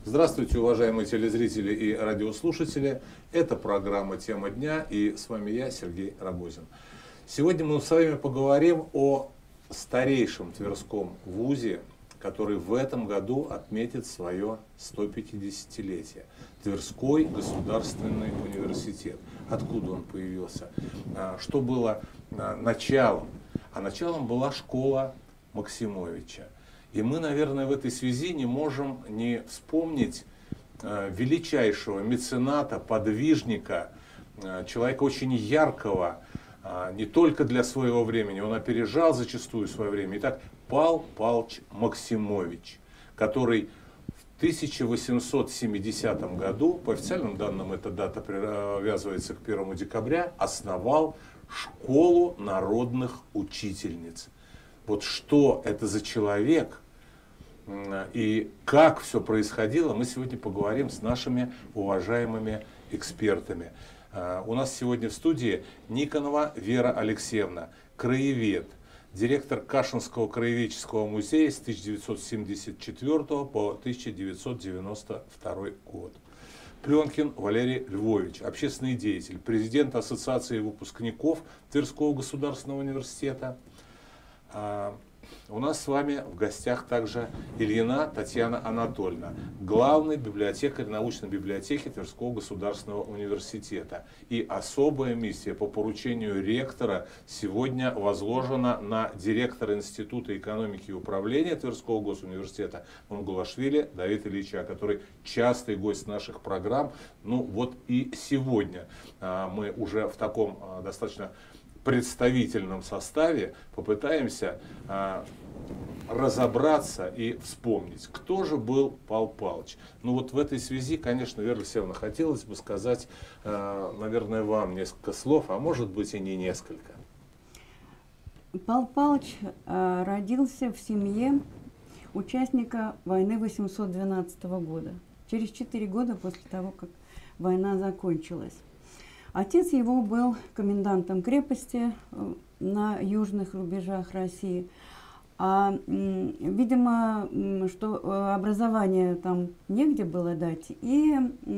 Здравствуйте, уважаемые телезрители и радиослушатели. Это программа «Тема дня» и с вами я, Сергей Рогозин. Сегодня мы с вами поговорим о старейшем Тверском вузе, который в этом году отметит свое 150-летие. Тверской государственный университет. Откуда он появился? Что было началом? А началом была школа Максимовича. И мы, наверное, в этой связи не можем не вспомнить величайшего мецената, подвижника, человека очень яркого, не только для своего времени, он опережал зачастую свое время. Итак, Пал Палыч Максимович, который в 1870 году, по официальным данным эта дата привязывается к 1 декабря, основал школу народных учительниц. Вот что это за человек и как все происходило, мы сегодня поговорим с нашими уважаемыми экспертами. У нас сегодня в студии Никонова Вера Алексеевна, краевед, директор Кашинского краеведческого музея с 1974 по 1992 год. Пленкин Валерий Львович, общественный деятель, президент Ассоциации выпускников Тверского государственного университета. У нас с вами в гостях также Ильина Татьяна Анатольевна, главный библиотекарь научной библиотеки Тверского государственного университета. И особая миссия по поручению ректора сегодня возложена на директора Института экономики и управления Тверского госуниверситета Мангулашвили Давида Ильича, который частый гость наших программ. Ну вот и сегодня мы уже в таком достаточно представительном составе попытаемся разобраться и вспомнить, кто же был Пал Палыч. Ну вот в этой связи, конечно, Вера Алексеевна, хотелось бы сказать, наверное, вам несколько слов, а может быть и не несколько. Пал Палыч родился в семье участника войны 812 года, через 4 года после того, как война закончилась. Отец его был комендантом крепости на южных рубежах России. Видимо, что образование там негде было дать. И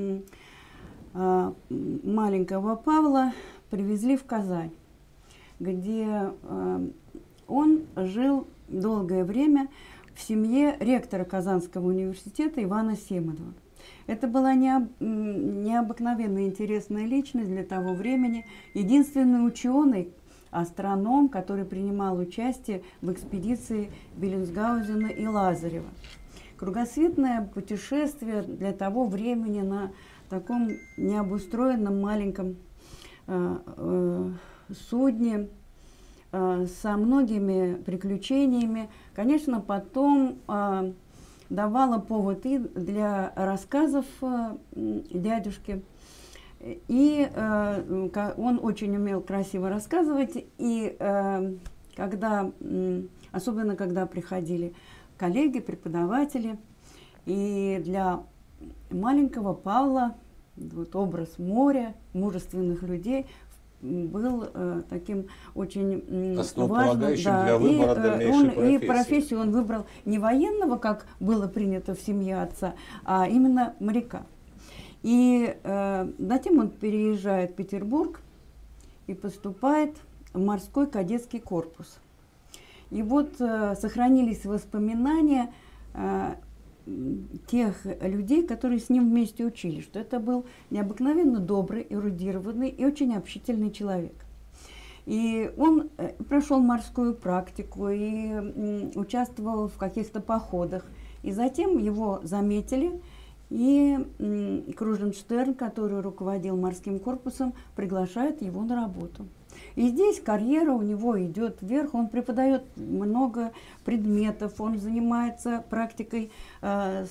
маленького Павла привезли в Казань, где он жил долгое время в семье ректора Казанского университета Ивана Семенова. Это была необыкновенно интересная личность для того времени, единственный ученый, астроном, который принимал участие в экспедиции Беллинсгаузена и Лазарева. Кругосветное путешествие для того времени на таком необустроенном маленьком судне со многими приключениями, конечно, потом давала повод и для рассказов дядюшки. И он очень умел красиво рассказывать, и особенно когда приходили коллеги, преподаватели, и для маленького Павла вот образ моря, мужественных людей был таким очень важным. Да, для выбора дальнейшей профессии. И профессию он выбрал не военного, как было принято в семье отца, а именно моряка. И затем он переезжает в Петербург и поступает в морской кадетский корпус. И вот сохранились воспоминания тех людей, которые с ним вместе учились, что это был необыкновенно добрый, эрудированный и очень общительный человек. И он прошел морскую практику и участвовал в каких-то походах. И затем его заметили, и Круженштерн, который руководил морским корпусом, приглашает его на работу. И здесь карьера у него идет вверх, он преподает много предметов, он занимается практикой со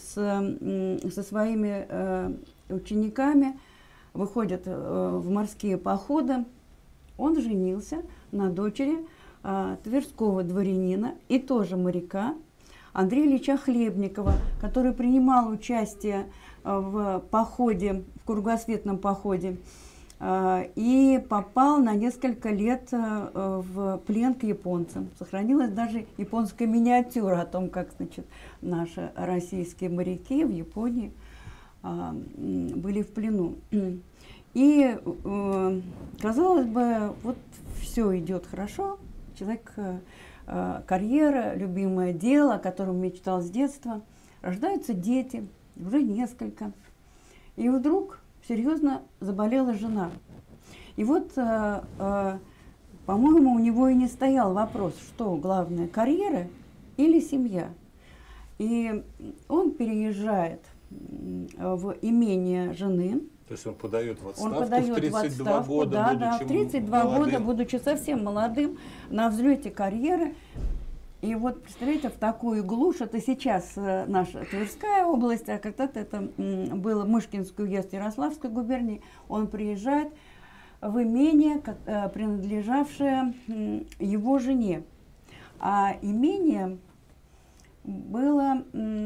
своими учениками, выходит в морские походы. Он женился на дочери тверского дворянина и тоже моряка Андрея Ильича Хлебникова, который принимал участие в походе, в кругосветном походе, и попал на несколько лет в плен к японцам. Сохранилась даже японская миниатюра о том, как, значит, наши российские моряки в Японии были в плену. И, казалось бы, вот все идет хорошо, человек, карьера, любимое дело, о котором мечтал с детства, рождаются дети, уже несколько. И вдруг серьезно заболела жена. И вот, по-моему, у него и не стоял вопрос, что главное, карьера или семья. И он переезжает в имение жены. То есть он подает в отставку, Он подает в 32 в отставку, года, да, будучи в 32 молодым. года, будучи совсем молодым, на взлете карьеры. И вот, представляете, в такую глушь, это сейчас наша Тверская область, а когда-то это было Мышкинский уезд Ярославской губернии, он приезжает в имение, принадлежавшее его жене. А имение было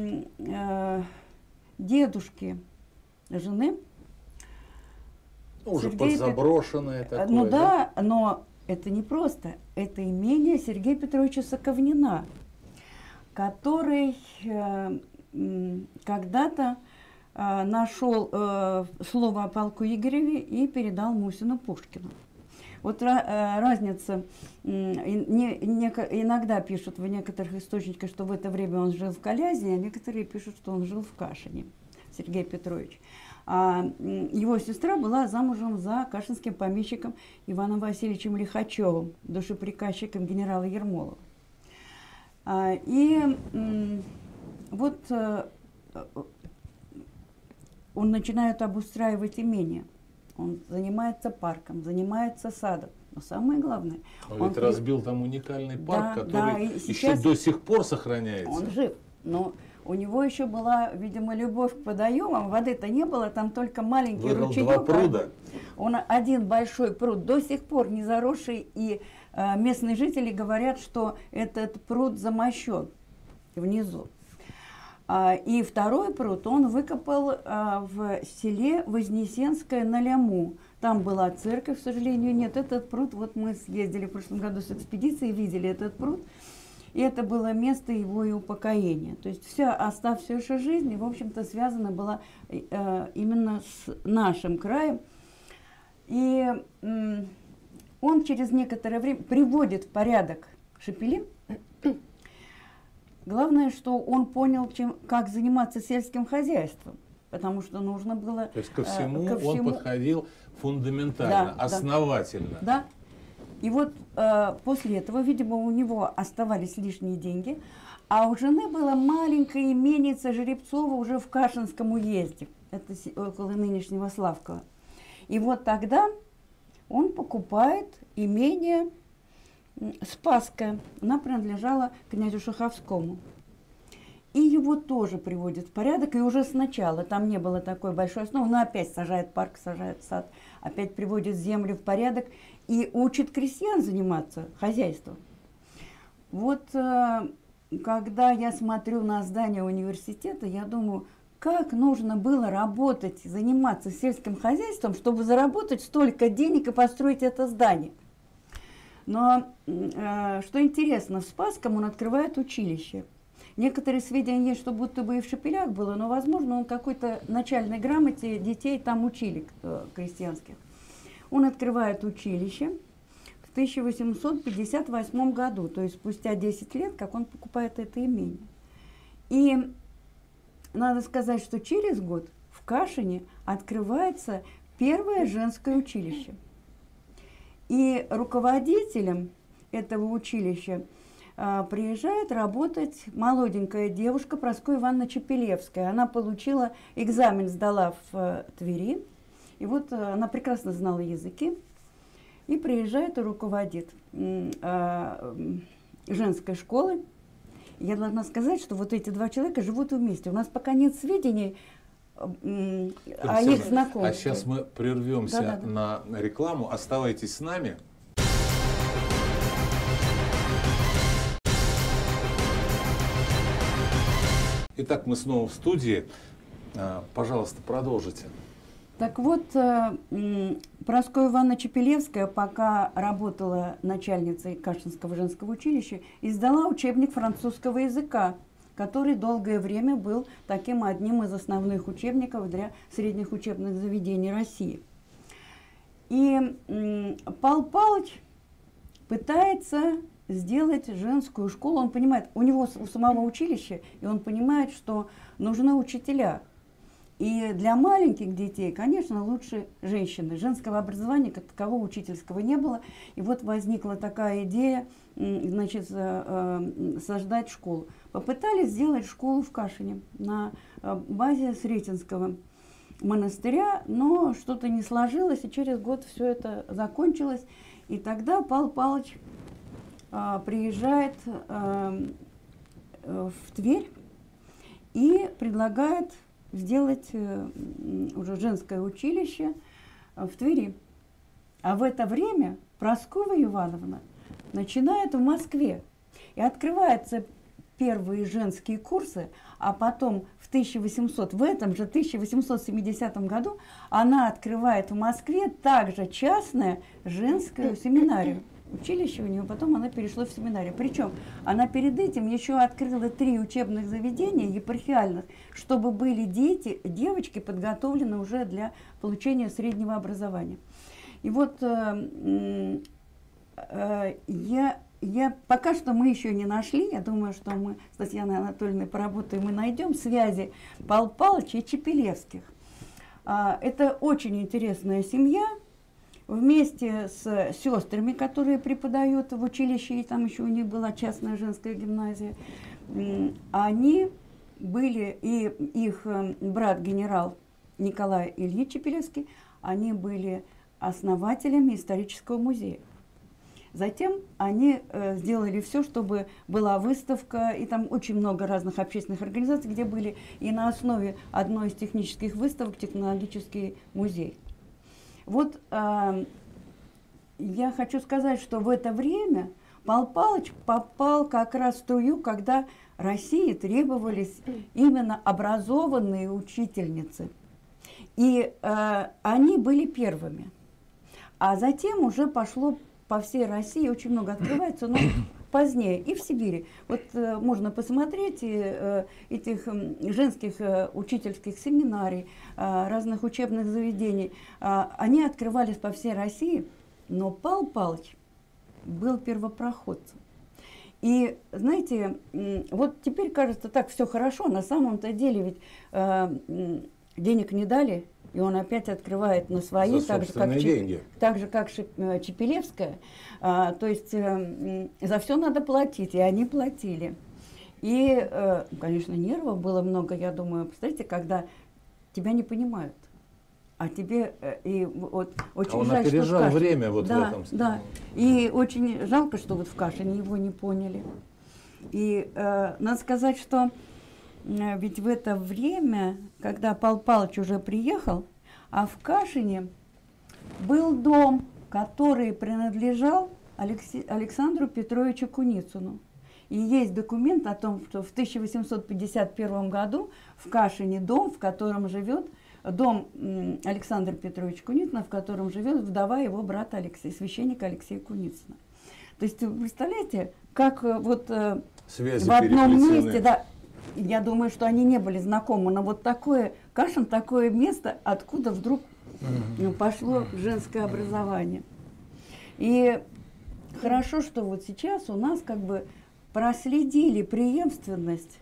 дедушки жены. Уже подзаброшенное такое. Ну да, но это не просто. Это имение Сергея Петровича Соковнина, который когда-то нашел слово о полку Игореве и передал Мусину Пушкину. Вот разница, иногда пишут в некоторых источниках, что в это время он жил в Калязине, а некоторые пишут, что он жил в Кашине, Сергей Петрович. А его сестра была замужем за кашинским помещиком Иваном Васильевичем Лихачевым, душеприказчиком генерала Ермолова. И вот он начинает обустраивать имение. Он занимается парком, занимается садом. Но самое главное... Он ведь разбил там уникальный парк, который сейчас еще до сих пор сохраняется. Он жив, но у него еще была, видимо, любовь к водоемам. Воды-то не было, там только маленький ручеек. Два пруда. Он один большой пруд, до сих пор не заросший, и местные жители говорят, что этот пруд замощен внизу. И второй пруд он выкопал в селе Вознесенское на Ляму. Там была церковь, к сожалению, нет. Этот пруд, вот мы съездили в прошлом году с экспедицией, видели этот пруд. И это было место его и упокоения. То есть вся оставшаяся жизнь, в общем-то, связана была именно с нашим краем. И он через некоторое время приводит в порядок Шепелин. Главное, что он понял, как заниматься сельским хозяйством, потому что нужно было... То есть ко всему он подходил фундаментально, да, основательно. Да. И вот после этого, видимо, у него оставались лишние деньги, а у жены была маленькая именица Жеребцова уже в Кашинском уезде, это около нынешнего Славкова. И вот тогда он покупает имение Спасская, она принадлежала князю Шаховскому. И его тоже приводит в порядок, и уже сначала, там не было такой большой основы, но опять сажает парк, сажает сад, опять приводит землю в порядок и учит крестьян заниматься хозяйством. Вот когда я смотрю на здание университета, я думаю, как нужно было работать, заниматься сельским хозяйством, чтобы заработать столько денег и построить это здание. Но, что интересно, в Спасском он открывает училище. Некоторые сведения есть, что будто бы и в Шепелях было, но, возможно, он какой-то начальной грамоте детей там учили, крестьянских. Он открывает училище в 1858 году, то есть спустя 10 лет, как он покупает это имение. И надо сказать, что через год в Кашине открывается первое женское училище. И руководителем этого училища приезжает работать молоденькая девушка Прасковья Ивановна Чепелевская. Она получила экзамен, сдала в Твери. И вот она прекрасно знала языки. И приезжает и руководит женской школой. Я должна сказать, что вот эти два человека живут вместе. У нас пока нет сведений о их знакомстве. А сейчас мы прервемся на рекламу. Оставайтесь с нами. Итак, мы снова в студии. Пожалуйста, продолжите. Так вот, Прасковья Ивановна Чепелевская, пока работала начальницей Кашинского женского училища, издала учебник французского языка который долгое время был таким одним из основных учебников для средних учебных заведений России. И Павел Павлович пытается сделать женскую школу. Он понимает, у него у самого училища, и он понимает, что нужны учителя. И для маленьких детей, конечно, лучше женщины. Женского образования как такового учительского не было. И вот возникла такая идея, значит, создать школу. Попытались сделать школу в Кашине на базе Сретенского монастыря, но что-то не сложилось, и через год все это закончилось. И тогда Павел Павлович приезжает в Тверь и предлагает сделать уже женское училище в Твери. А в это время Прасковья Ивановна начинает в Москве. И открываются первые женские курсы, а потом в этом же 1870 году она открывает в Москве также частную женскую семинарию. Училище у нее, потом она перешла в семинарию. Причем она перед этим еще открыла 3 учебных заведения епархиальных, чтобы были девочки подготовлены уже для получения среднего образования. И вот пока что мы еще не нашли, я думаю, что мы с Татьяной Анатольевной поработаем и найдем связи Павла Павловича и Чепелевских. Это очень интересная семья. Вместе с сестрами, которые преподают в училище, и там еще у них была частная женская гимназия, они были, и их брат генерал Николай Ильич Чепелевский, они были основателями исторического музея. Затем они сделали все, чтобы была выставка, и там очень много разных общественных организаций, где были и на основе одной из технических выставок технологический музей. Вот я хочу сказать, что в это время Павел Павлович попал как раз в струю, когда России требовались именно образованные учительницы. И они были первыми. А затем уже пошло по всей России, очень много открывается, но позднее, и в Сибири. Вот можно посмотреть этих женских учительских семинарий, разных учебных заведений. Они открывались по всей России, но Павел Павлович был первопроходцем. И, знаете, вот теперь кажется, так все хорошо, на самом-то деле ведь денег не дали, и он опять открывает на свои, так же, как Чепелевская. То есть за все надо платить, и они платили. И, конечно, нервов было много, я думаю, представляете, когда тебя не понимают. А тебе и вот очень он жаль, опережал что время вот да, в этом. Да, и очень жалко, что вот в Кашине его не поняли. И надо сказать, что ведь в это время, когда Павел Павлович уже приехал, а в Кашине был дом, который принадлежал Александру Петровичу Куницыну. И есть документ о том, что в 1851 году в Кашине дом, в котором живет дом Александра Петровича Куницына, в котором живет вдова его брата Алексея, священника Алексея Куницына. То есть вы представляете, как вот связи в одном месте, да, я думаю, что они не были знакомы, но вот такое, Кашин, такое место, откуда вдруг пошло женское образование. И хорошо, что вот сейчас у нас как бы проследили преемственность,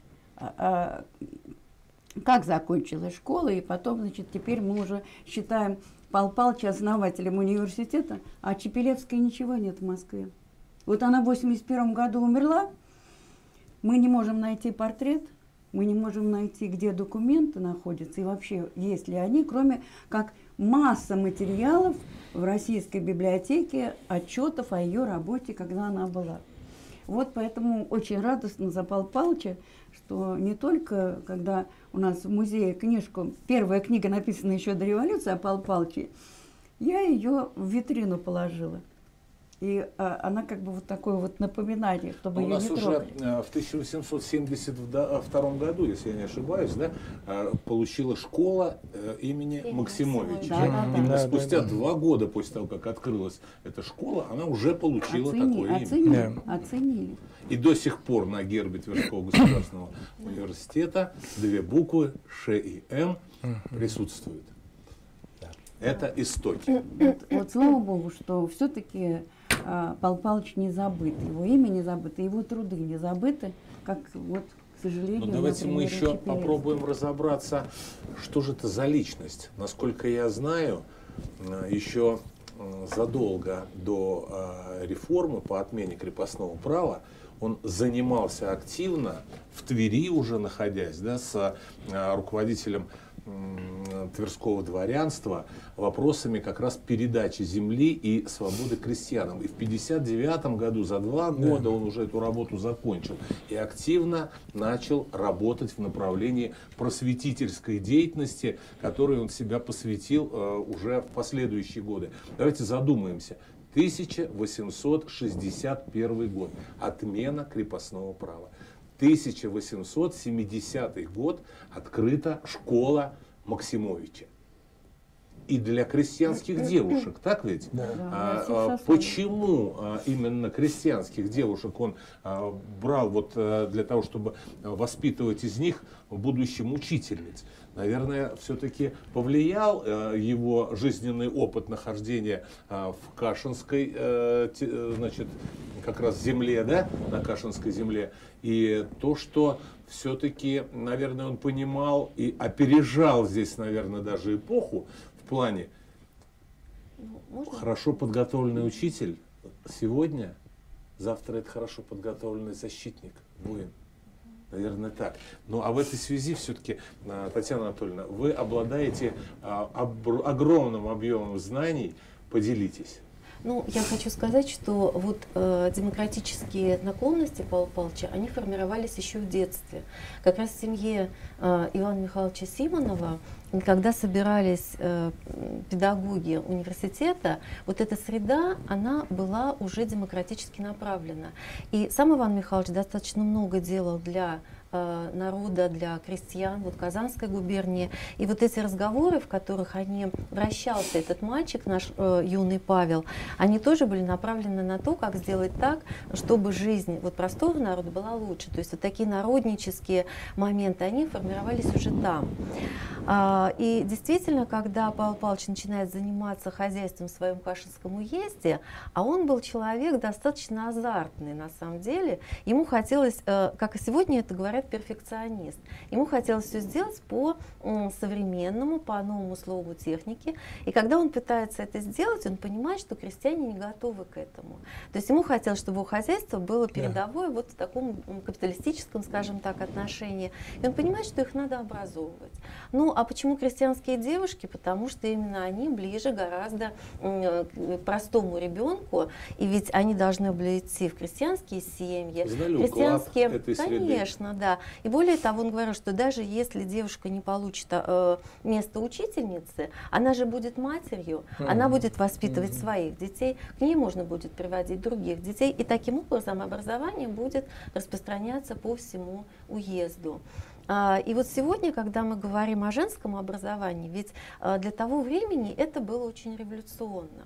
как закончилась школа, и потом, значит, теперь мы уже считаем Павла Павловича основателем университета, а Чепелевской ничего нет в Москве. Вот она в 1981 году умерла, мы не можем найти портрет, мы не можем найти, где документы находятся, и вообще есть ли они, кроме как масса материалов в Российской библиотеке, отчетов о ее работе, когда она была. Вот поэтому очень радостно за Павла Павловича, что не только, когда у нас в музее книжку, первая книга написана еще до революции о Павле Павловиче, я ее в витрину положила. И она как бы вот такое вот напоминание, чтобы У ее нас не уже трогали. в 1872 году, если я не ошибаюсь, да, получила школа имени Максимовича. Да, да, да. Именно спустя 2 года после того, как открылась эта школа, она уже получила такое имя. Оценили. И до сих пор на гербе Тверского государственного университета 2 буквы Ш и М присутствуют. Это истоки. Вот слава Богу, что все-таки Павел Павлович не забыт, его имя не забыто, его труды не забыты, как вот, к сожалению, Но давайте мы например, еще Чапаевский. попробуем разобраться, что же это за личность. Насколько я знаю, еще задолго до реформы по отмене крепостного права он занимался активно, в Твери уже находясь, да, с руководителем Тверского дворянства вопросами как раз передачи земли и свободы крестьянам. И в 1959 году, за 2 года, он уже эту работу закончил и активно начал работать в направлении просветительской деятельности, которой он себя посвятил уже в последующие годы. Давайте задумаемся. 1861 год. Отмена крепостного права. 1870 год открыта школа Максимовича. И для крестьянских девушек, так ведь? Почему именно крестьянских девушек он брал вот для того, чтобы воспитывать из них в будущем учительниц? Наверное, все-таки повлиял его жизненный опыт нахождения в Кашинской, значит, как раз земле, да, на Кашинской земле, и то, что все-таки, наверное, он понимал и опережал здесь, наверное, даже эпоху в плане хорошо подготовленный учитель сегодня, завтра это хорошо подготовленный защитник, воин. Наверное, так. Ну, а в этой связи все-таки, Татьяна Анатольевна, вы обладаете огромным объемом знаний, поделитесь. Ну, я хочу сказать, что вот демократические наклонности Павла Павловича, они формировались еще в детстве. Как раз в семье Ивана Михайловича Симонова, когда собирались педагоги университета, вот эта среда, она была уже демократически направлена. И сам Иван Михайлович достаточно много делал для народа, для крестьян, вот Казанской губернии. И вот эти разговоры, в которых вращался этот мальчик, наш юный Павел, они тоже были направлены на то, как сделать так, чтобы жизнь вот простого народа была лучше. То есть вот такие народнические моменты, они формировались уже там. И действительно, когда Павел Павлович начинает заниматься хозяйством в своем Кашинском уезде, а он был человек достаточно азартный на самом деле, ему хотелось, как и сегодня это говорят, перфекционист. Ему хотелось все сделать по современному, по новому слову техники. И когда он пытается это сделать, он понимает, что крестьяне не готовы к этому. То есть ему хотелось, чтобы его хозяйство было передовое вот в таком капиталистическом, скажем так, отношении. И он понимает, что их надо образовывать. Ну, а почему крестьянские девушки? Потому что именно они ближе гораздо к простому ребенку. И ведь они должны были идти в крестьянские семьи. Знали крестьянские, уклад этой среды. Конечно, да. И более того, он говорил, что даже если девушка не получит место учительницы, она же будет матерью, она будет воспитывать своих детей, к ней можно будет приводить других детей, и таким образом образование будет распространяться по всему уезду. И вот сегодня, когда мы говорим о женском образовании, ведь для того времени это было очень революционно.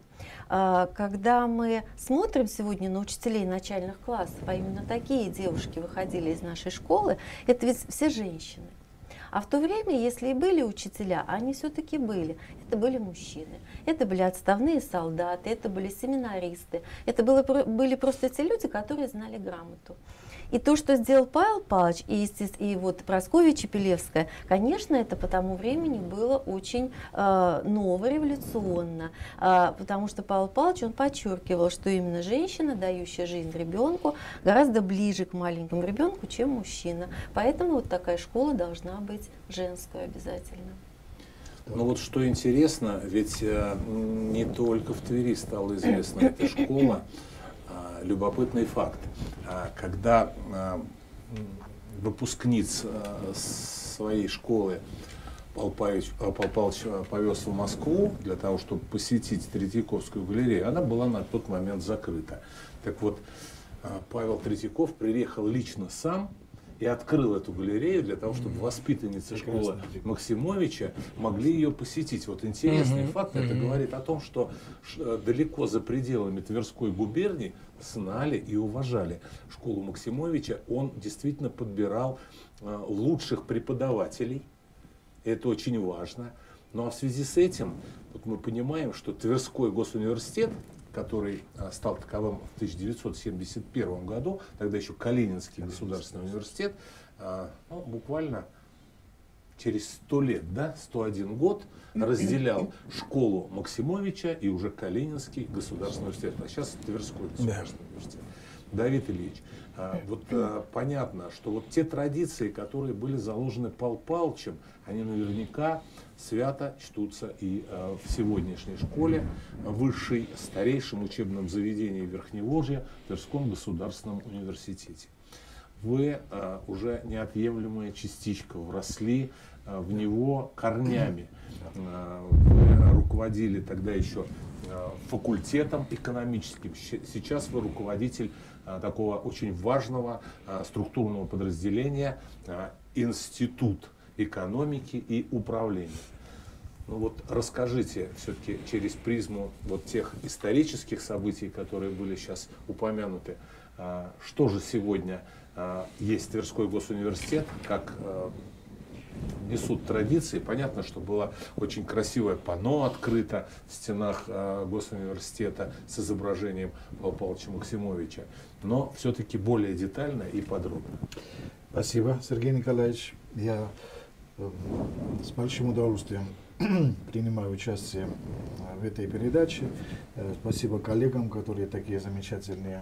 Когда мы смотрим сегодня на учителей начальных классов, а именно такие девушки выходили из нашей школы, это ведь все женщины. А в то время, если и были учителя, они все-таки были. Это были мужчины, это были отставные солдаты, это были семинаристы, это были просто те люди, которые знали грамоту. И то, что сделал Павел Павлович и вот Прасковья Чепелевская, конечно, это по тому времени было очень ново, революционно, потому что Павел Павлович, он подчеркивал, что именно женщина, дающая жизнь ребенку, гораздо ближе к маленькому ребенку, чем мужчина. Поэтому вот такая школа должна быть женская обязательно. Ну вот что интересно, ведь не только в Твери стала известна эта школа. Любопытный факт. Когда выпускниц своей школы Павел Павлович повез в Москву для того, чтобы посетить Третьяковскую галерею. Она была на тот момент закрыта. Так вот, Павел Третьяков приехал лично сам и открыл эту галерею для того, чтобы воспитанницы школы Максимовича могли ее посетить. Вот интересный факт, это говорит о том, что далеко за пределами Тверской губернии знали и уважали школу Максимовича. Он действительно подбирал лучших преподавателей. Это очень важно. Ну а в связи с этим вот мы понимаем, что Тверской госуниверситет, который стал таковым в 1971 году, тогда еще Калининский государственный университет, ну, буквально через 100 лет, да, 101 год разделял школу Максимовича и уже Калининский государственный университет, а сейчас Тверской государственный университет. Давид Ильич, вот понятно, что вот те традиции, которые были заложены Павлом Павловичем, они наверняка свято чтутся и в сегодняшней школе, высшей, старейшем учебном заведении Верхневолжья, Тверском государственном университете. Вы уже неотъемлемая частичка, вросли в него корнями. Вы руководили тогда еще факультетом экономическим. Сейчас вы руководитель такого очень важного структурного подразделения Институт экономики и управления. Ну вот расскажите все-таки через призму вот тех исторических событий, которые были сейчас упомянуты, что же сегодня есть Тверской госуниверситет, как несут традиции. Понятно, что было очень красивое панно открыто в стенах госуниверситета с изображением Павла Павловича Максимовича, но все-таки более детально и подробно. Спасибо, Сергей Николаевич. Я с большим удовольствием принимаю участие в этой передаче. Спасибо коллегам, которые такие замечательные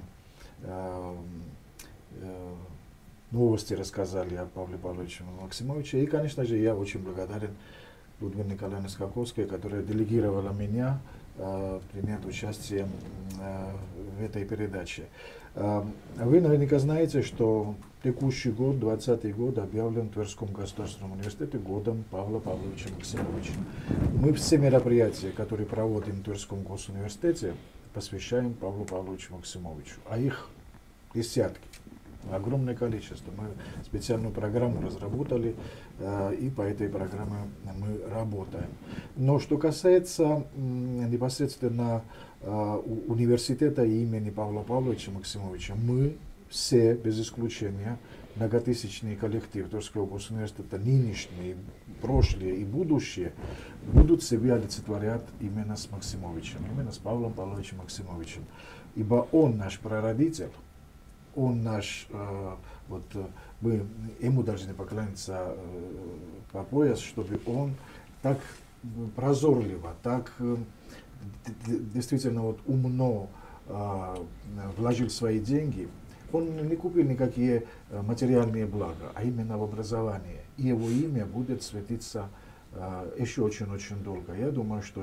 новости рассказали о Павле Павловиче Максимовиче. И, конечно же, я очень благодарен Людмиле Николаевне Скаковской, которая делегировала меня принять участие в этой передаче. Вы наверняка знаете, что текущий год, 2020 год, объявлен в Тверском государственном университете годом Павла Павловича Максимовича. Мы все мероприятия, которые проводим в Тверском госуниверситете, посвящаем Павлу Павловичу Максимовичу. А их десятки. Огромное количество. Мы специальную программу разработали, и по этой программе мы работаем. Но что касается непосредственно университета имени Павла Павловича Максимовича, мы все, без исключения, многотысячный коллектив Тверского госуниверситета, нынешние, прошлые и будущие, будут себя олицетворять именно с Максимовичем, именно с Павлом Павловичем Максимовичем. Ибо он наш прародитель, он наш, вот мы ему должны поклониться по пояс, чтобы он так прозорливо, так действительно вот умно вложил свои деньги. Он не купил никакие материальные блага, а именно в образование. И его имя будет светиться еще очень-очень долго. Я думаю, что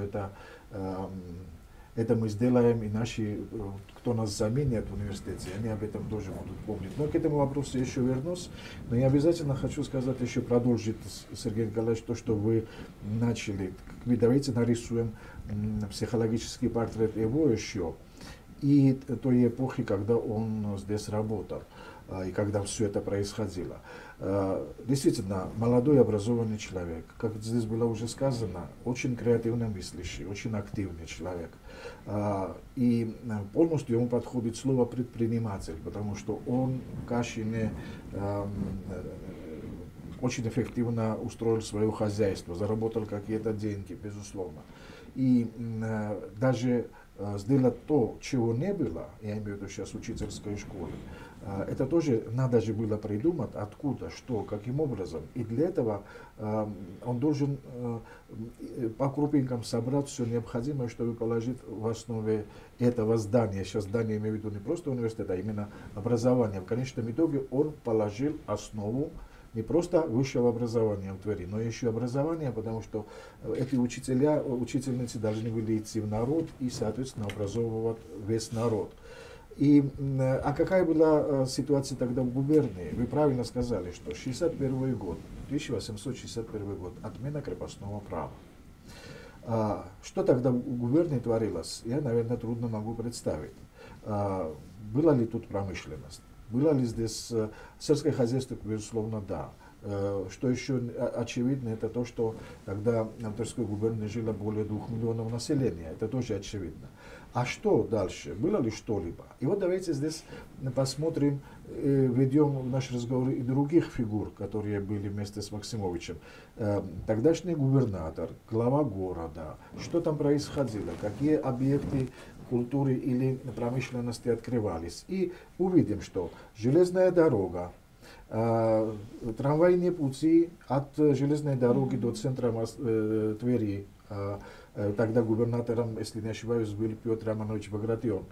это мы сделаем, и наши, кто нас заменит в университете, они об этом тоже будут помнить. Но к этому вопросу я еще вернусь. Но я обязательно хочу сказать, еще продолжить, Сергей Николаевич, то, что вы начали. Давайте нарисуем психологический портрет его еще и той эпохи, когда он здесь работал, и когда все это происходило. Действительно, молодой образованный человек, как здесь было уже сказано, очень креативно мыслящий, очень активный человек. И полностью ему подходит слово предприниматель, потому что он в Кашине очень эффективно устроил свое хозяйство, заработал какие-то деньги, безусловно. И даже сделать то, чего не было, я имею в виду сейчас учительской школы, это тоже надо же было придумать, откуда, что, каким образом. И для этого он должен по крупинкам собрать все необходимое, чтобы положить в основе этого здания. Сейчас здание имею в виду не просто университет, а именно образование. В конечном итоге он положил основу не просто высшего образования в Твери, но еще образования, потому что эти учительницы должны были идти в народ и, соответственно, образовывать весь народ. А какая была ситуация тогда в губернии? Вы правильно сказали, что 61 год, 1861 год, отмена крепостного права. Что тогда в губернии творилось, я, наверное, трудно могу представить. Была ли тут промышленность? Было ли здесь сельское хозяйство, безусловно, да. Что еще очевидно, это то, что тогда в Тверской губернии жило более 2 миллионов населения. Это тоже очевидно. А что дальше? Было ли что-либо? И вот давайте здесь посмотрим, введем в наш разговор и других фигур, которые были вместе с Максимовичем. Тогдашний губернатор, глава города, что там происходило, какие объекты культуры или промышленности открывались. И увидим, что железная дорога, трамвайные пути от железной дороги до центра Твери. Тогда губернатором, если не ошибаюсь, был Петр Романович Багратион,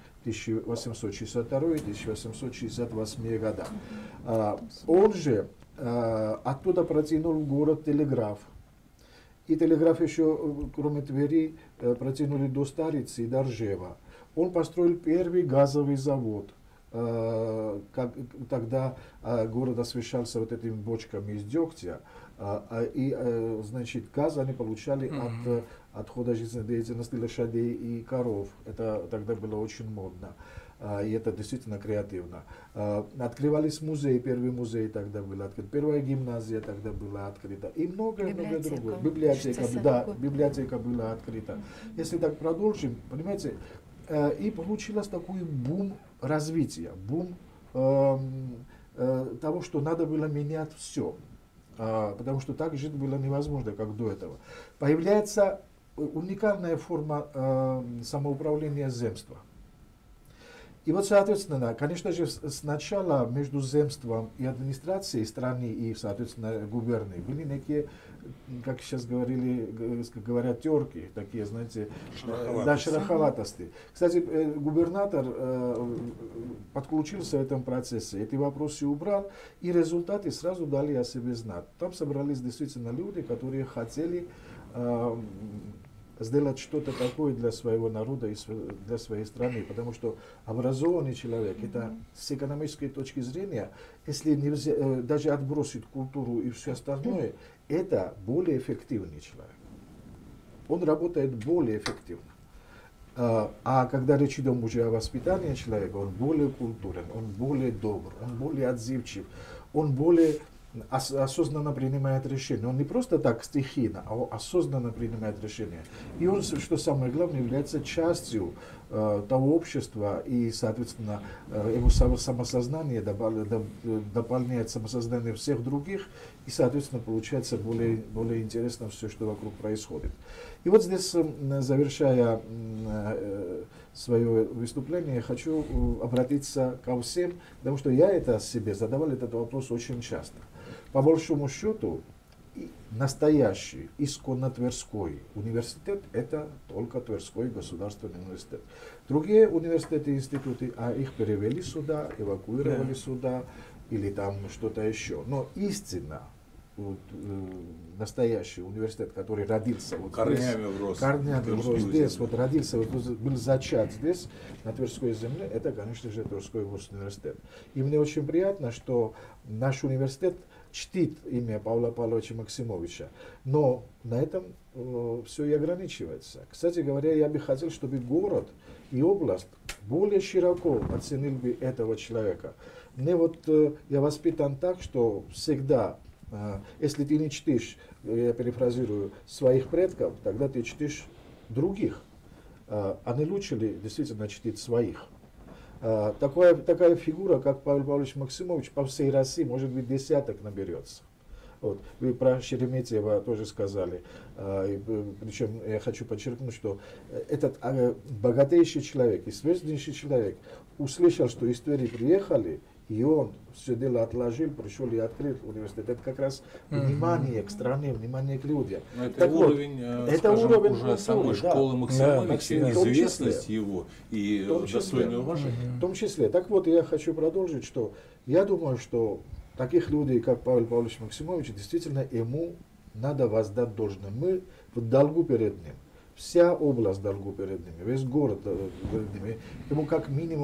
1862-1868 года. Он же оттуда протянул в город телеграф. И телеграф еще, кроме Твери, протянули до Старицы и до Ржева. Он построил первый газовый завод. Тогда город освещался вот этими бочками из дегтя, и, значит, газ они получали от отхода жизнедеятельности лошадей и коров. Это тогда было очень модно, и это действительно креативно. Открывались музеи, первый музей тогда был открыт, первая гимназия тогда была открыта, и многое другое. Библиотека была открыта. Если так продолжим, понимаете, и получилось такой бум развития, бум того, что надо было менять все, потому что так жить было невозможно, как до этого. Появляется уникальная форма самоуправления земства. И вот, соответственно, конечно же, сначала между земством и администрацией страны и, соответственно, губернией были некие, как сейчас говорят, терки, такие, знаете, шероховатости. Кстати, губернатор подключился в этом процессе, эти вопросы убрал, и результаты сразу дали о себе знать. Там собрались действительно люди, которые хотели сделать что-то такое для своего народа и для своей страны, потому что образованный человек, это с экономической точки зрения, если нельзя, даже отбросить культуру и все остальное, это более эффективный человек. Он работает более эффективно. А когда речь идет уже о воспитании человека, он более культурен, он более добр, он более отзывчив, он более осознанно принимает решения. Он не просто так стихийно, а осознанно принимает решения. И он, что самое главное, является частью того общества, и, соответственно, его самосознание дополняет самосознание всех других, и, соответственно, получается более интересно все, что вокруг происходит. И вот здесь, завершая свое выступление, я хочу обратиться ко всем, потому что я это себе задавал этот вопрос очень часто. По большому счету, настоящий, исконно Тверской университет – это только Тверской государственный университет. Другие университеты и институты, их перевели сюда, эвакуировали сюда, или там что-то еще. Но истинно настоящий университет, который родился вот корнями врос здесь, вот родился, вот был зачат здесь, на Тверской земле, это, конечно же, Тверской госуниверситет. И мне очень приятно, что наш университет чтит имя Павла Павловича Максимовича, но на этом все и ограничивается. Кстати говоря, я бы хотел, чтобы город и область более широко оценили бы этого человека. Мне вот, я воспитан так, что всегда, если ты не чтишь, я перефразирую, своих предков, тогда ты чтишь других. А не лучше ли действительно чтить своих? Такая фигура, как Павел Павлович Максимович, по всей России, может быть, десяток наберется. Вот. Вы про Шереметьева тоже сказали. Причем я хочу подчеркнуть, что этот богатейший человек и звезднейший человек услышал, что из Твери приехали, и он все дело отложил, пришел и открыл университет. Это как раз внимание к стране, внимание к людям. Это уровень, это уровень уже самой школы Максимовича, известность его и достойное уважение. В том числе. Так вот, я хочу продолжить, что я думаю, что таких людей, как Павел Павлович Максимович, действительно ему надо воздать должное. Мы в долгу перед ним. Вся область в долгу перед ними, весь город перед ними. Ему как минимум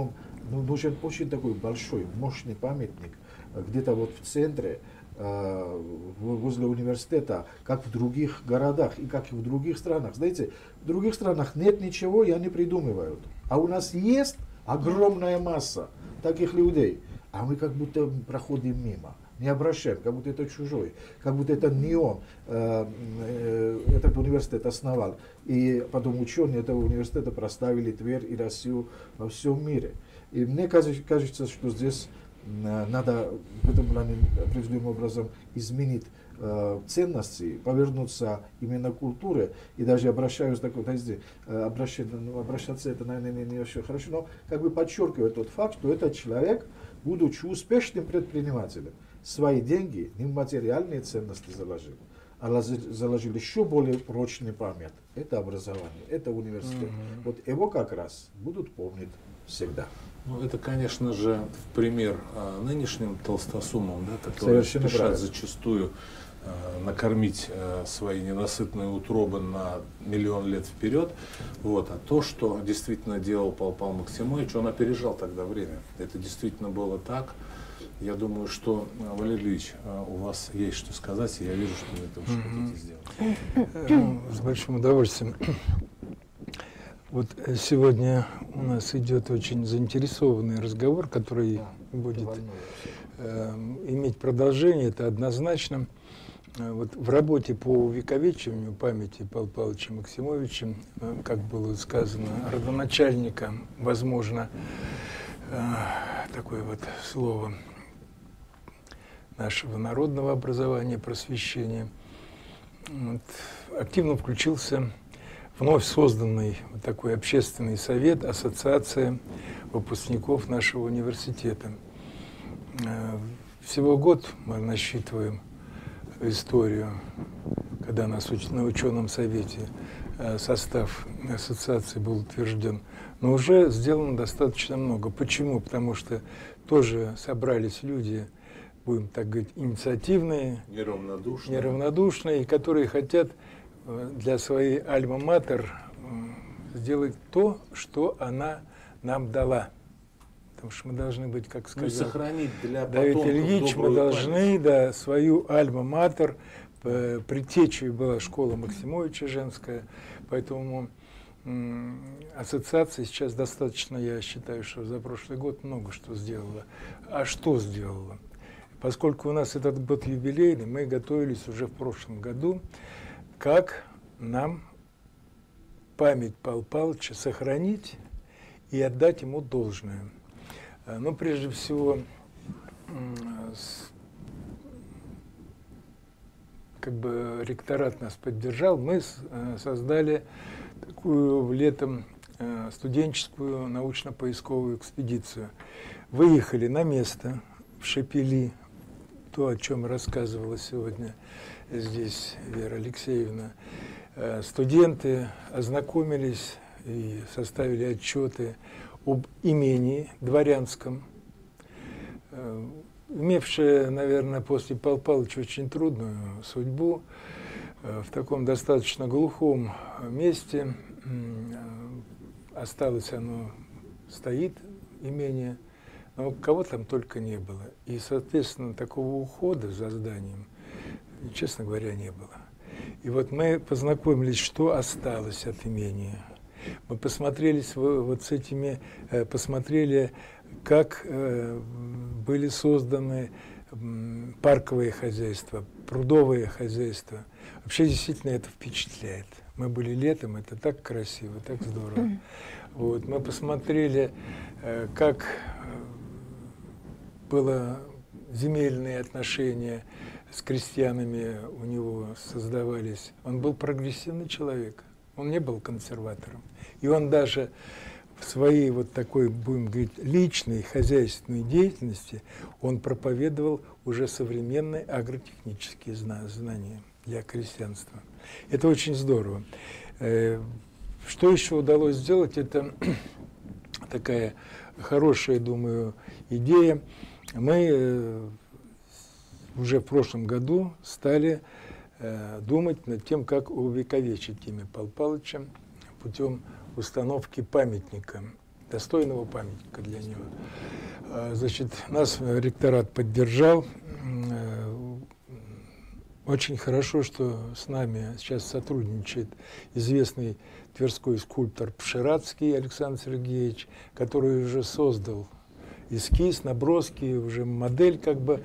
нужен очень такой большой, мощный памятник, где-то вот в центре, возле университета, как в других городах и как и в других странах. Знаете, в других странах нет ничего, и они придумывают. А у нас есть огромная масса таких людей, а мы как будто проходим мимо, не обращаем, как будто это чужой, как будто это не он этот университет основал. И потом ученые этого университета проставили Тверь и Россию во всем мире. И мне кажется, что здесь надо в этом плане определенным образом изменить ценности, повернуться именно к культуре. И даже обращаюсь такой, обращаться это, наверное, не очень хорошо, но как бы подчеркиваю тот факт, что этот человек, будучи успешным предпринимателем, свои деньги не в материальные ценности заложил, а заложил еще более прочный память. Это образование, это университет. Вот его как раз будут помнить всегда. Ну, это, конечно же, в пример нынешним толстосумам, да, которые спешат зачастую накормить свои ненасытные утробы на миллион лет вперед. Вот. А то, что действительно делал Пал Максимович, он опережал тогда время. Это действительно было так. Я думаю, что, Валерий Ильич, у вас есть что сказать, и я вижу, что вы это очень хотите сделать. С большим удовольствием. Вот сегодня у нас идет очень заинтересованный разговор, который будет иметь продолжение, это однозначно. Вот в работе по увековечиванию памяти Павла Павловича Максимовича, как было сказано, родоначальника, возможно, такое вот слово нашего народного образования, просвещения, вот, активно включился вновь созданный вот такой общественный совет, ассоциация выпускников нашего университета. Всего год мы насчитываем историю, когда на ученом совете состав ассоциации был утвержден. Но уже сделано достаточно много. Почему? Потому что тоже собрались люди, будем так говорить, инициативные, неравнодушные, которые хотят для своей альма-матер сделать то, что она нам дала. Потому что мы должны быть, как сказал сохранить для Давид Ильич, мы должны свою альма-матер, предтечей была школа Максимовича женская, поэтому ассоциация сейчас достаточно, я считаю, что за прошлый год много что сделала. А что сделала? Поскольку у нас этот год юбилейный, мы готовились уже в прошлом году, как нам память Павла Павловича сохранить и отдать ему должное. Ну, прежде всего, как бы ректорат нас поддержал, мы создали такую летом студенческую научно-поисковую экспедицию. Выехали на место в Шепели, то, о чем рассказывала сегодня здесь Вера Алексеевна. Студенты ознакомились и составили отчеты об имении дворянском, имевшее, наверное, после Павла Павловича очень трудную судьбу, в таком достаточно глухом месте. Осталось оно, стоит имение, но кого там только не было. И, соответственно, такого ухода за зданием, честно говоря, не было. И вот мы познакомились, что осталось от имения. Мы посмотрели вот с этими, посмотрели, как были созданы парковые хозяйства, прудовые хозяйства. Вообще действительно это впечатляет. Мы были летом, это так красиво, так здорово. Вот. Мы посмотрели, как было земельные отношения с крестьянами у него создавались. Он был прогрессивный человек, он не был консерватором. И он даже в своей вот такой, будем говорить, личной хозяйственной деятельности он проповедовал уже современные агротехнические знания для крестьянства. Это очень здорово. Что еще удалось сделать? Это такая хорошая, думаю, идея. Мы уже в прошлом году стали думать над тем, как увековечить имя Павла Павловича путем установки памятника достойного памятника для него. Значит, нас ректорат поддержал. Очень хорошо, что с нами сейчас сотрудничает известный тверской скульптор Пшератский Александр Сергеевич, который уже создал эскиз, наброски, уже модель как бы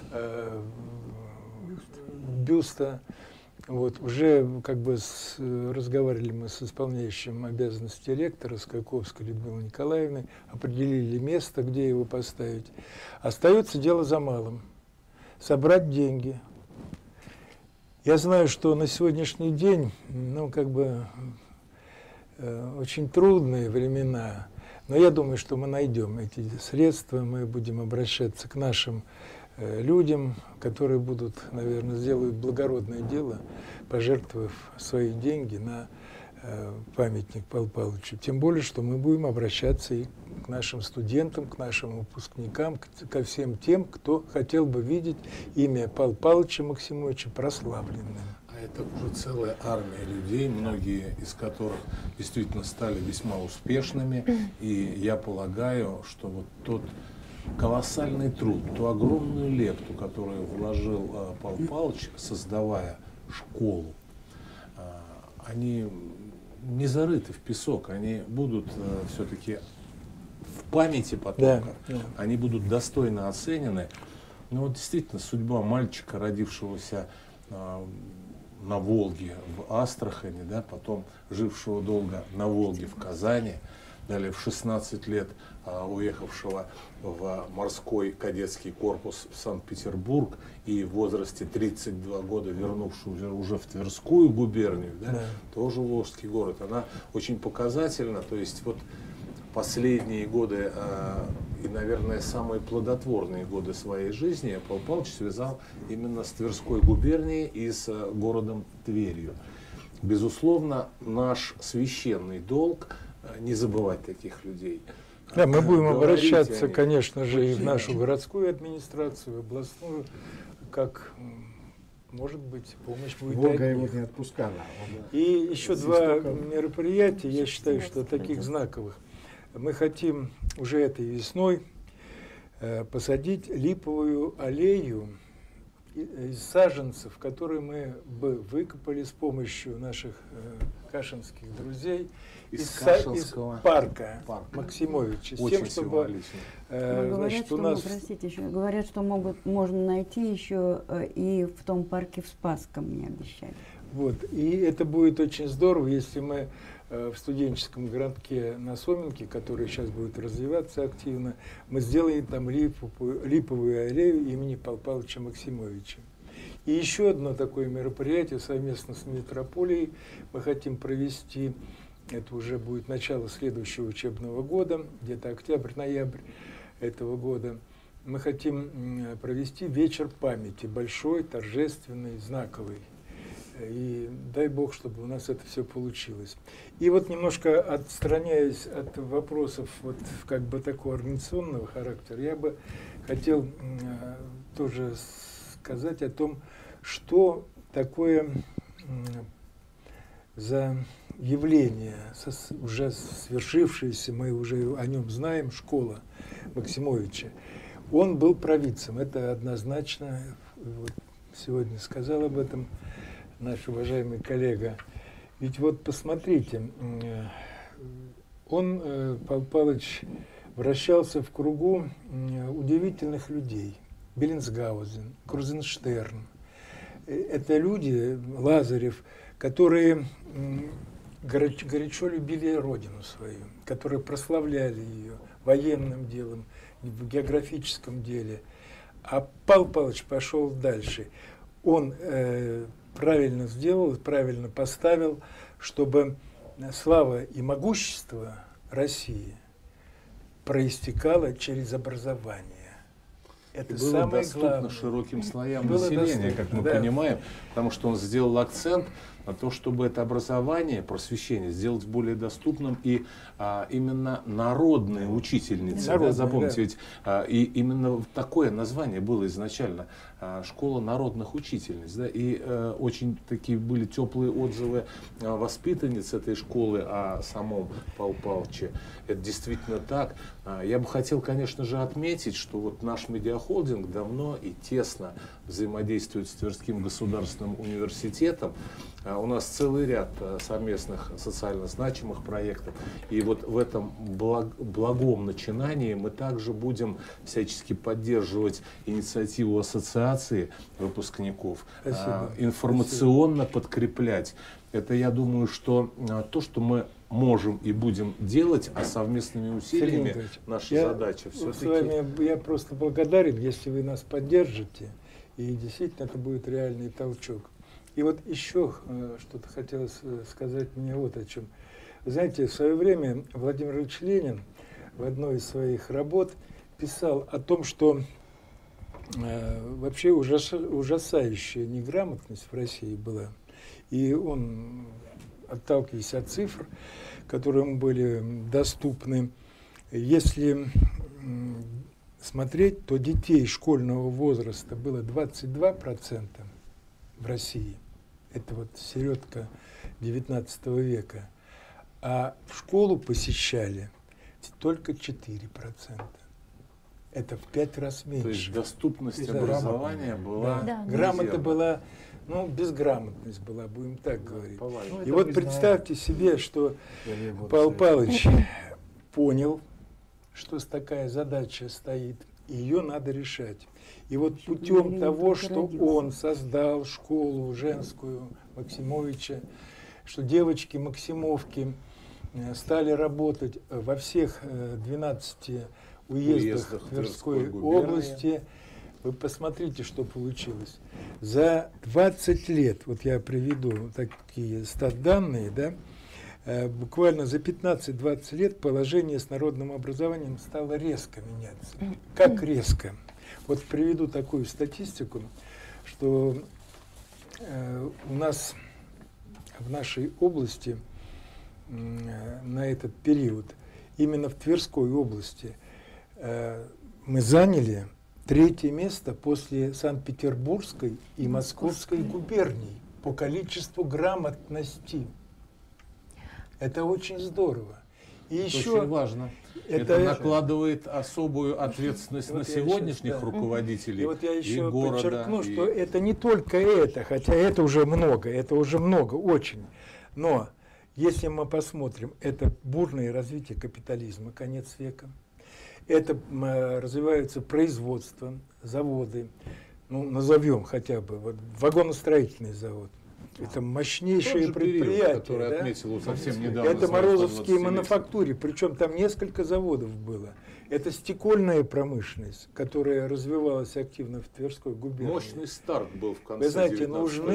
бюста. Вот, уже как бы разговаривали мы с исполняющим обязанности ректора Скаковской Людмилой Николаевной, определили место, где его поставить. Остается дело за малым – собрать деньги. Я знаю, что на сегодняшний день, ну, как бы, очень трудные времена, но я думаю, что мы найдем эти средства, мы будем обращаться к нашим людям, которые будут, наверное, сделают благородное дело, пожертвовав свои деньги на памятник Павлу Павловичу. Тем более, что мы будем обращаться и к нашим студентам, к нашим выпускникам, ко всем тем, кто хотел бы видеть имя Павла Павловича Максимовича прославленным. А это уже целая армия людей, многие из которых действительно стали весьма успешными. И я полагаю, что вот тот колоссальный труд, ту огромную лепту, которую вложил Павел Павлович, создавая школу, они не зарыты в песок, они будут все-таки в памяти потомков, они будут достойно оценены. Но вот действительно судьба мальчика, родившегося на Волге, в Астрахани, да, потом жившего долго на Волге, в Казани, далее в 16 лет уехавшего в морской кадетский корпус в Санкт-Петербург и в возрасте 32 года вернувшегося уже в Тверскую губернию, да, тоже Волжский город, она очень показательна. То есть вот последние годы и, наверное, самые плодотворные годы своей жизни Павел Павлович связал именно с Тверской губернией и с городом Тверью. Безусловно, наш священный долг не забывать таких людей. Да, мы будем обращаться, конечно же, и в нашу городскую администрацию, в областную, как, может быть, помощь будет. Волга его не отпускала. И еще два мероприятия, я считаю, что таких знаковых. Мы хотим уже этой весной посадить липовую аллею из саженцев, которые мы бы выкопали с помощью наших кашинских друзей из парка Максимовича. С тем, чтобы, говорят, что, простите, еще, говорят, что можно найти еще и в том парке в Спасском, мне обещали. Вот, и это будет очень здорово, если мы в студенческом городке на Соменке, который сейчас будет развиваться активно, мы сделаем там липовую аллею имени Павла Павловича Максимовича. И еще одно такое мероприятие совместно с метрополией мы хотим провести. Это уже будет начало следующего учебного года, где-то октябрь-ноябрь этого года. Мы хотим провести вечер памяти, большой, торжественный, знаковый. И дай Бог, чтобы у нас это все получилось. И вот немножко отстраняясь от вопросов вот как бы такого организационного характера, я бы хотел тоже сказать о том, что такое за явление, уже свершившееся, мы уже о нем знаем, школа Максимовича. Он был провидцем, это однозначно, вот сегодня сказал об этом наш уважаемый коллега. Ведь вот посмотрите, он, Павел Павлович, вращался в кругу удивительных людей. Беллинсгаузен, Крузенштерн. Это люди, Лазарев, которые горячо любили родину свою, которые прославляли ее военным делом, в географическом деле. А Павел Павлович пошел дальше. Он правильно сделал, правильно поставил, чтобы слава и могущество России проистекало через образование. Это было самое доступно главное. Широким слоям населения, как мы понимаем, потому что он сделал акцент на то, чтобы это образование, просвещение сделать более доступным и именно народные учительницы. Народные, Да, запомните, да. ведь и именно такое название было изначально школа народных учительниц. Да, и очень такие были теплые отзывы воспитанниц этой школы о самом Павле Павловиче. Это действительно так. Я бы хотел, конечно же, отметить, что вот наш медиахолдинг давно и тесно взаимодействует с Тверским государственным университетом. У нас целый ряд совместных социально значимых проектов. И вот в этом благом начинании мы также будем всячески поддерживать инициативу ассоциации выпускников, информационно подкреплять. Это, я думаю, что то, что мы можем и будем делать, а совместными усилиями наша задача все-таки. С вами я просто благодарен, если вы нас поддержите, и действительно это будет реальный толчок. И вот еще что-то хотелось сказать мне вот о чем. Вы знаете, в свое время Владимир Ильич Ленин в одной из своих работ писал о том, что вообще ужасающая неграмотность в России была. И он, отталкиваясь от цифр, которые ему были доступны, если смотреть, то детей школьного возраста было 22% в России. Это вот середка 19 века. А в школу посещали только 4%. Это в 5 раз меньше. То есть доступность образования была... Да. Грамота была, ну, безграмотность была, будем так говорить. Ну, И вот представьте себе, что Павел Павлович понял, что такая задача стоит, и ее надо решать. И вот путем того, что он создал школу женскую Максимовича, что девочки Максимовки стали работать во всех 12 уездах Тверской области. Вы посмотрите, что получилось. За 20 лет, вот я приведу такие статданные, да, буквально за 15-20 лет положение с народным образованием стало резко меняться. Как резко? Вот приведу такую статистику, что у нас в нашей области на этот период, именно в Тверской области, мы заняли 3-е место после Санкт-Петербургской и Московской губерний по количеству грамотности. Это очень здорово. И Это еще очень важно. Это накладывает особую ответственность вот на сегодняшних руководителей и вот я еще города, подчеркну, что это не только это, хотя это уже много, очень. Но если мы посмотрим, это бурное развитие капитализма, конец века. Это развивается производство, заводы, ну, назовем хотя бы вот, вагоностроительный завод. Это мощнейшее предприятие, которое да? отметил совсем недавно. Это Морозовские мануфактуры, причем там несколько заводов было. Это стекольная промышленность, которая развивалась активно в Тверской губернии. Мощный старт был в конце. Вы знаете,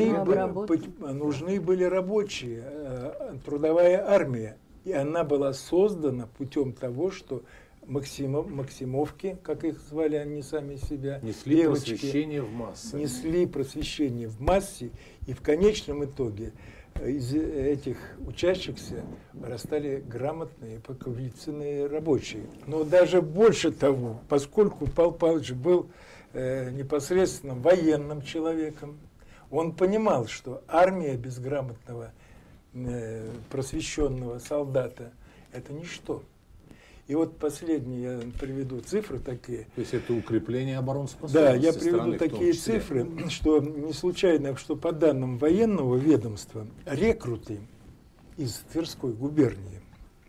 нужны были рабочие, трудовая армия. И она была создана путем того, что Максимовки, как их звали они сами себя, несли девочки, просвещение в массы. Несли просвещение в массе, и в конечном итоге из этих учащихся вырастали грамотные, квалифицированные рабочие. Но даже больше того, поскольку Павел Павлович был непосредственно военным человеком, он понимал, что армия без грамотного, просвещенного солдата – это ничто. И вот последние я приведу цифры такие. То есть это укрепление обороноспособности. Да, я приведу такие цифры, что не случайно, что по данным военного ведомства, рекруты из Тверской губернии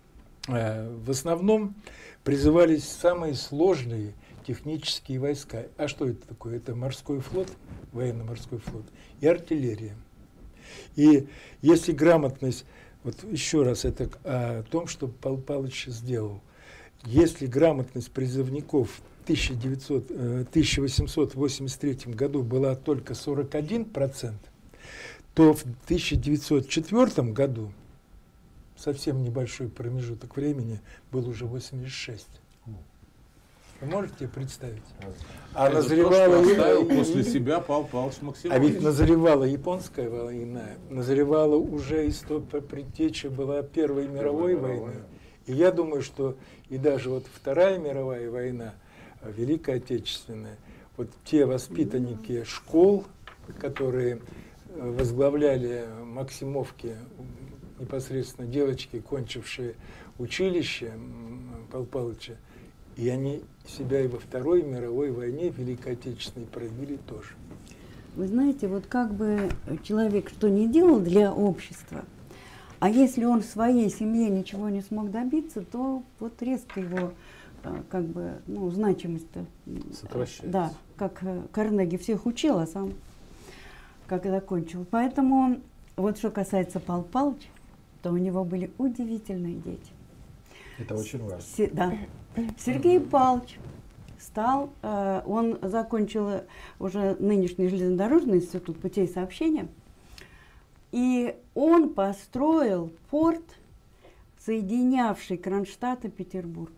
в основном призывались самые сложные технические войска. А что это такое? Это морской флот, военно-морской флот и артиллерия. И если грамотность, вот еще раз это о том, что Павел Павлович сделал. Если грамотность призывников в 1883 году была только 41%, то в 1904 году, совсем небольшой промежуток времени, был уже 86%. Вы можете представить? А это назревала то, что оставил после себя Павел Павлович Максимович. А ведь назревала японская война, назревала уже предтеча была Первой мировой войны. И я думаю, что и даже вот Вторая мировая война, Великая Отечественная, вот те воспитанники школ, которые возглавляли Максимовки, непосредственно девочки, кончившие училище Павла Павловича, и они себя и во Второй мировой войне, Великой Отечественной, проявили тоже. Вы знаете, вот как бы человек что ни делал для общества, а если он в своей семье ничего не смог добиться, то вот резко его как бы, ну, значимость-то сокращается. Да, как Карнеги всех учил, а сам как и закончил. Поэтому вот что касается Павла Павловича, то у него были удивительные дети. Это очень важно. Да. Сергей Павлович стал, он закончил уже нынешний железнодорожный институт путей сообщения, и он построил порт, соединявший Кронштадт и Петербург.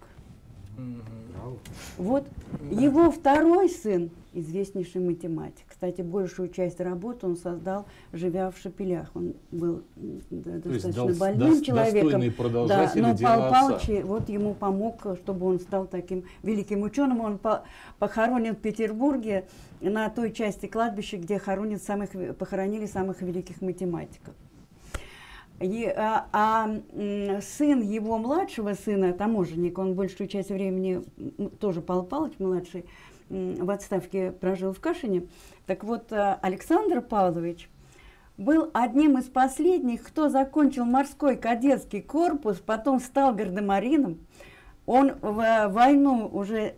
Вот его второй сын, известнейший математик. Кстати, большую часть работы он создал, живя в Шепелях. Он был достаточно больным человеком. Да, но Павел Павлович вот ему помог, чтобы он стал таким великим ученым. Он похоронен в Петербурге на той части кладбища, где похоронили самых великих математиков. Сын его младшего сына, таможенник, он большую часть времени, тоже Павел Павлович младший, в отставке прожил в Кашине. Так вот, Александр Павлович был одним из последних, кто закончил морской кадетский корпус, потом стал гардемарином. Он в войну уже...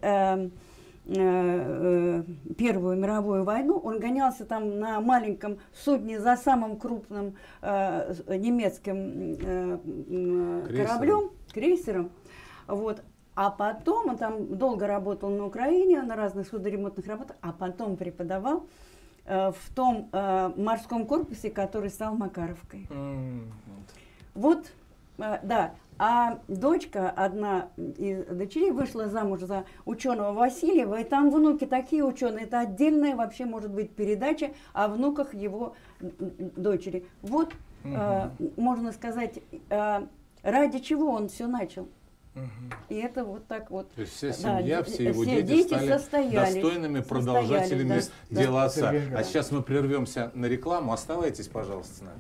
Первую мировую войну, он гонялся там на маленьком судне за самым крупным немецким кораблем, крейсером. Вот. А потом он там долго работал на Украине, на разных судоремонтных работах, а потом преподавал в том морском корпусе, который стал Макаровкой. Вот, да. А дочка, одна из дочерей, вышла замуж за ученого Васильева, и там внуки такие ученые. Это отдельная вообще может быть передача о внуках его дочери. Вот, можно сказать, ради чего он все начал. И это вот так вот. То есть вся семья, все его дети стали достойными продолжателями дела отца. А сейчас мы прервемся на рекламу. Оставайтесь, пожалуйста, с нами.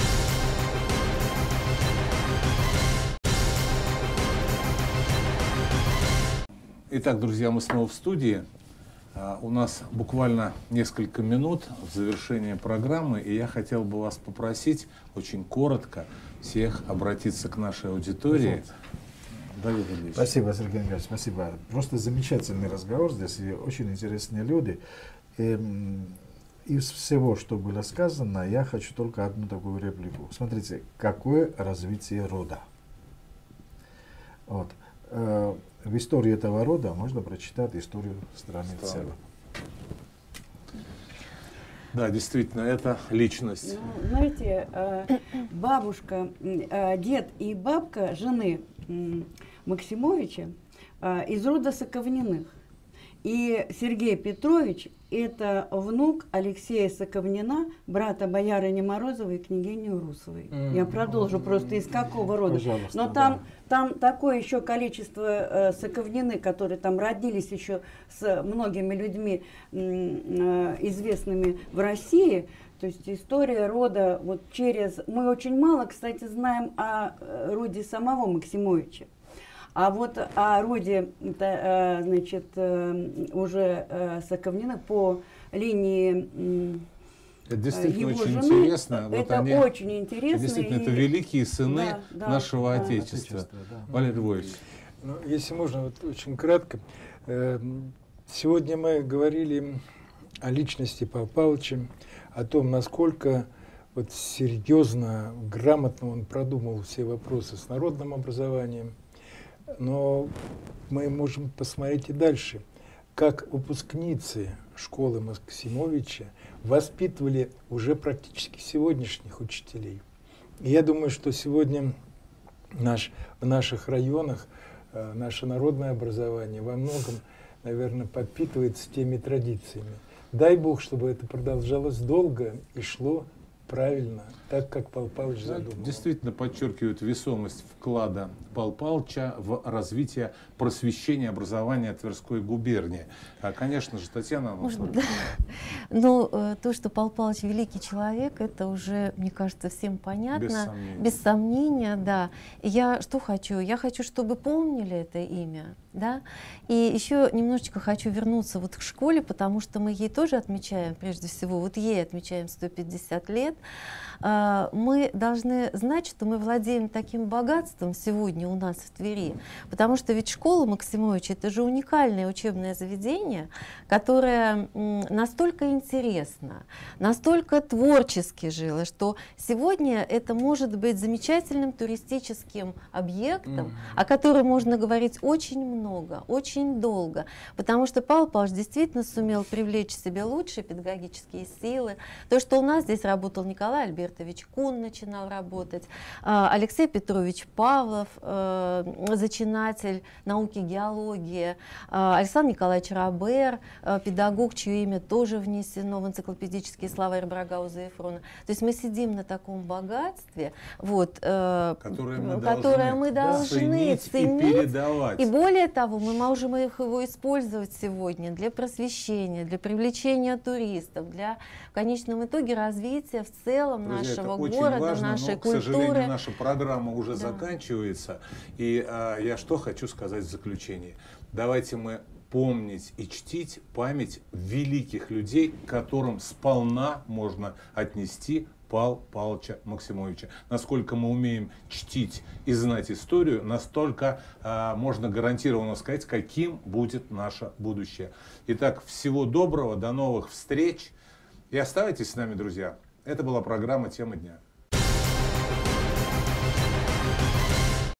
Итак, друзья, мы снова в студии. У нас буквально несколько минут в завершение программы, и я хотел бы вас попросить очень коротко всех обратиться к нашей аудитории. Давид Ильич. Спасибо, Сергей Николаевич, спасибо. Просто замечательный разговор здесь, и очень интересные люди. Из всего, что было сказано, я хочу только одну такую реплику. Смотрите, какое развитие рода. Вот. В истории этого рода можно прочитать историю страны в целом. Да, действительно, это личность. Ну, знаете, бабушка, дед и бабка жены Максимовича из рода Соковниных. И Сергей Петрович – это внук Алексея Соковнина, брата боярыни Морозовой и княгини Урусовой. Я продолжу просто из какого рода. Но там такое еще количество Соковнины, которые там родились еще с многими людьми, известными в России. То есть история рода вот через... Мы очень мало, кстати, знаем о роде самого Максимовича. А вот о роде, значит, уже Соковнина по линии это действительно его очень жены, интересно. Это вот они, очень интересно. Действительно, это великие сыны нашего Отечества. Валерий Львович. Ну, если можно, вот очень кратко. Сегодня мы говорили о личности Павла Павловича, о том, насколько вот серьезно, грамотно он продумал все вопросы с народным образованием. Но мы можем посмотреть и дальше, как выпускницы школы Максимовича воспитывали уже практически сегодняшних учителей. И я думаю, что сегодня в наших районах наше народное образование во многом наверное, подпитывается теми традициями. Дай Бог, чтобы это продолжалось долго и шло правильно, так как Павел Павлович задумал. Действительно подчеркивает весомость вклада Павла Павловича в развитие просвещения образования Тверской губернии. Конечно же, Татьяна Анатольевна. Да. Ну, то, что Павел Павлович великий человек, это уже, мне кажется, всем понятно. Без сомнения, да. И я что хочу? Я хочу, чтобы помнили это имя. Да? И еще немножечко хочу вернуться вот к школе, потому что мы ей тоже отмечаем, прежде всего, вот ей отмечаем 150 лет. Мы должны знать, что мы владеем таким богатством сегодня у нас в Твери, потому что ведь школа Максимович — это же уникальное учебное заведение, которое настолько интересно, настолько творчески жило, что сегодня это может быть замечательным туристическим объектом, о котором можно говорить очень много, очень долго, потому что Павел Павлович действительно сумел привлечь в себе лучшие педагогические силы. То, что у нас здесь работал Николай Альбертович Кун, начинал работать, Алексей Петрович Павлов, зачинатель науки геологии, Александр Николаевич Робер, педагог, чье имя тоже внесено в энциклопедические словарь Брагауза и Фрона. То есть мы сидим на таком богатстве, вот, которое мы должны ценить и передавать. И более того, мы можем его использовать сегодня для просвещения, для привлечения туристов, для в конечном итоге развития в целом нашего города, важно, нашей культуры. К сожалению, наша программа уже заканчивается. И я что хочу сказать в заключении. Давайте мы помнить и чтить память великих людей, к которым сполна можно отнести Павла Павловича Максимовича. Насколько мы умеем чтить и знать историю, настолько можно гарантированно сказать, каким будет наше будущее. Итак, всего доброго, до новых встреч и оставайтесь с нами, друзья. Это была программа «Тема дня».